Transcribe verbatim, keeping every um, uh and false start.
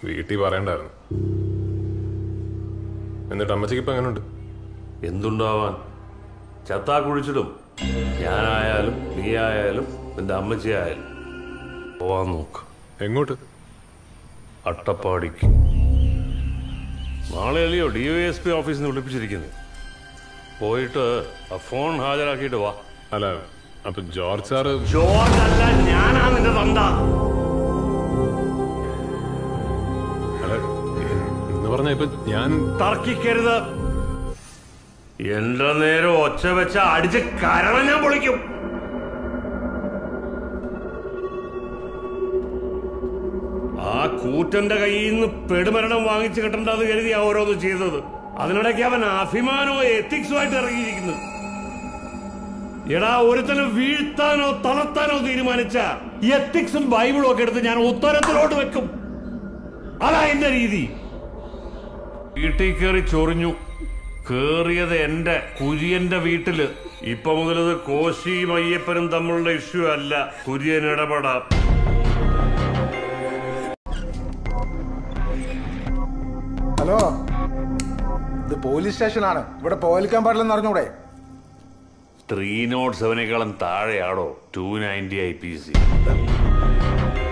വീട്ടിൽ പറയണ്ടായിരുന്നു. എന്നിട്ട് അമ്മച്ചിക്ക് ഇപ്പൊ എങ്ങനെയുണ്ട്? എന്തുണ്ടാവാൻ, ചത്താ കുഴിച്ചിടും. ഞാനായാലും നീ ആയാലും നിന്റെ അമ്മച്ചി ആയാലും പോവാൻ നോക്ക്. എങ്ങോട്ട്? അട്ടപ്പാടിക്ക്. നാളെ അല്ലയോ ഡി വൈ എസ് പി ഓഫീസിൽ നിന്ന് വിളിപ്പിച്ചിരിക്കുന്നത്. പോയിട്ട് ആ ഫോൺ ഹാജരാക്കിയിട്ട് വാ. അല്ല, അപ്പൊ ജോർജ് സാറ്? ജോർജ് അല്ല, ഞാനാ നിന്റെ തന്ത. അല്ല എന്ന് പറഞ്ഞ ഇപ്പൊ ഞാൻ തർക്കിക്കരുത്. എന്റെ നേരം ഒച്ച വെച്ച അടിച്ച് കരണം ഞാൻ പൊളിക്കും. ആ കൂറ്റന്റെ കയ്യിൽ നിന്ന് പെടുമരണം വാങ്ങിച്ചു കിട്ടണ്ടെന്ന് കരുതിയാ ഓരോന്ന് ചെയ്തത്. അതിനിടയ്ക്ക് അവൻ അഭിമാനമോ എത്തിക്സുമായിട്ട് ഇറങ്ങിയിരിക്കുന്നു. എടാ, ഒരുത്തനെ വീഴ്ത്താനോ തളർത്താനോ തീരുമാനിച്ച എത്തിക്സും ബൈബിളും ഒക്കെ എടുത്ത് ഞാൻ ഉത്തരത്തിലോട്ട് വെക്കും. അതാ എന്റെ രീതി. വീട്ടിൽ കയറി ചൊറിഞ്ഞു. കേറിയത് എന്റെ കുര്യന്റെ വീട്ടില്. ഇപ്പൊ മുതലത് കോശിയും അയ്യപ്പനും തമ്മിലുള്ള ഇഷ്യൂ അല്ല. കുര്യൻ ഇടപെടാം. ഹലോ, ഇത് പോലീസ് സ്റ്റേഷനാണ്. ഇവിടെ പോലിക്കാൻ പാടില്ലെന്ന് അറിഞ്ഞൂടെ? ത്രീ നോട്ട് സെവനേക്കാളും താഴെയാണോ two ninety I P C?